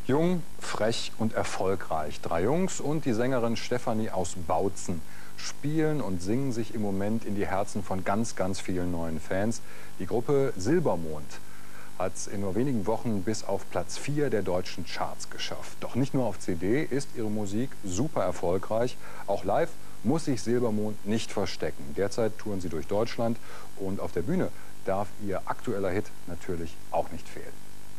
Jung, frech und erfolgreich. 3 Jungs und die Sängerin Stefanie aus Bautzen spielen und singen sich im Moment in die Herzen von ganz, ganz vielen neuen Fans. Die Gruppe Silbermond hat es in nur wenigen Wochen bis auf Platz 4 der deutschen Charts geschafft. Doch nicht nur auf CD ist ihre Musik super erfolgreich. Auch live muss sich Silbermond nicht verstecken. Derzeit touren sie durch Deutschland und auf der Bühne darf ihr aktueller Hit natürlich auch nicht fehlen.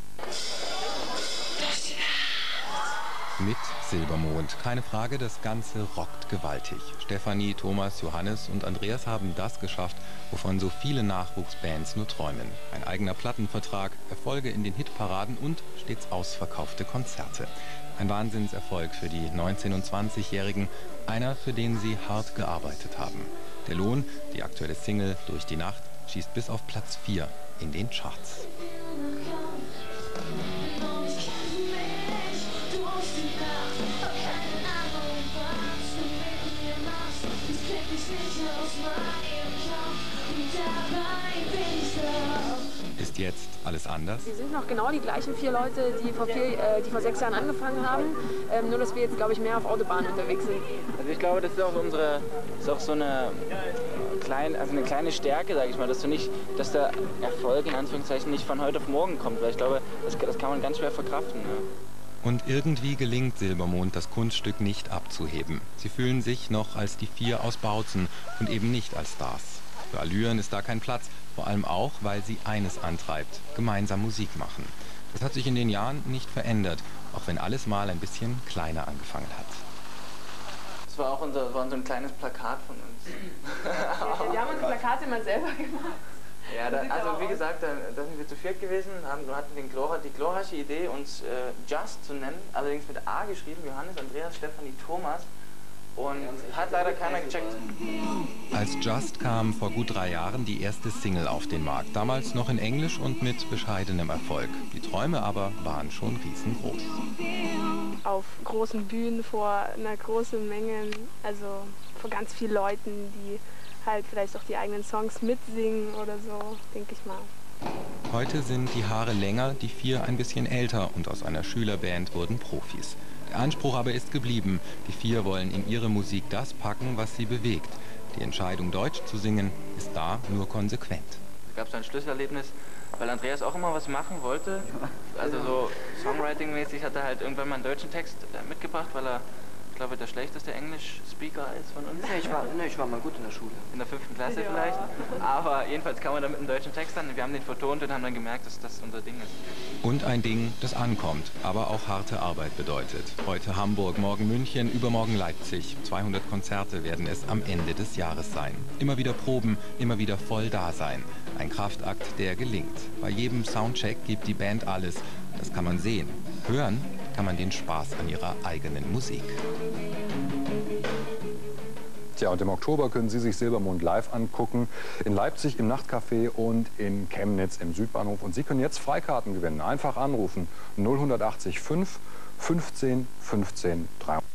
Mit Silbermond. Keine Frage, das Ganze rockt gewaltig. Stefanie, Thomas, Johannes und Andreas haben das geschafft, wovon so viele Nachwuchsbands nur träumen. Ein eigener Plattenvertrag, Erfolge in den Hitparaden und stets ausverkaufte Konzerte. Ein Wahnsinnserfolg für die 19- und 20-Jährigen, einer, für den sie hart gearbeitet haben. Der Lohn, die aktuelle Single Durch die Nacht, schießt bis auf Platz 4 in den Charts. Ist jetzt alles anders? Wir sind noch genau die gleichen 4 Leute, die vor 6 Jahren angefangen haben, nur dass wir jetzt, glaube ich, mehr auf Autobahnen unterwegs sind. Also ich glaube, das ist auch so eine kleine Stärke, sage ich mal, dass der Erfolg in Anführungszeichen nicht von heute auf morgen kommt, weil ich glaube, das kann man ganz schwer verkraften. Ja. Und irgendwie gelingt Silbermond, das Kunststück nicht abzuheben. Sie fühlen sich noch als die 4 aus Bautzen und eben nicht als Stars. Für Allüren ist da kein Platz, vor allem auch, weil sie eines antreibt: gemeinsam Musik machen. Das hat sich in den Jahren nicht verändert, auch wenn alles mal ein bisschen kleiner angefangen hat. Das war auch so ein kleines Plakat von uns. Wir haben uns Plakate mal selber gemacht. Ja, also wie gesagt, da sind wir zu 4 gewesen, hatten die glorreiche Idee, uns Just zu nennen, allerdings mit A geschrieben, Johannes, Andreas, Stefanie, Thomas, und hat leider keiner gecheckt. Als Just kam vor gut 3 Jahren die erste Single auf den Markt, damals noch in Englisch und mit bescheidenem Erfolg. Die Träume aber waren schon riesengroß. Auf großen Bühnen vor einer großen Menge, also vor ganz vielen Leuten, die halt vielleicht auch die eigenen Songs mitsingen oder so, denke ich mal. Heute sind die Haare länger, die 4 ein bisschen älter und aus einer Schülerband wurden Profis. Der Anspruch aber ist geblieben. Die 4 wollen in ihre Musik das packen, was sie bewegt. Die Entscheidung, Deutsch zu singen, ist da nur konsequent. Es gab so ein Schlüsselerlebnis, weil Andreas auch immer was machen wollte. Also so Songwriting-mäßig hat er halt irgendwann mal einen deutschen Text mitgebracht, weil er, ich glaube, der schlechteste Englisch-Speaker ist von uns. Ich war mal gut in der Schule. In der 5. Klasse vielleicht. Aber jedenfalls kam er da mit einem deutschen Text an. Wir haben den vertont und haben dann gemerkt, dass das unser Ding ist. Und ein Ding, das ankommt, aber auch harte Arbeit bedeutet. Heute Hamburg, morgen München, übermorgen Leipzig. 200 Konzerte werden es am Ende des Jahres sein. Immer wieder proben, immer wieder voll da sein. Ein Kraftakt, der gelingt. Bei jedem Soundcheck gibt die Band alles. Das kann man sehen. Hören kann man den Spaß an ihrer eigenen Musik. Tja, und im Oktober können Sie sich Silbermond live angucken. In Leipzig im Nachtcafé und in Chemnitz im Südbahnhof. Und Sie können jetzt Freikarten gewinnen. Einfach anrufen 0180 5 15 15 3.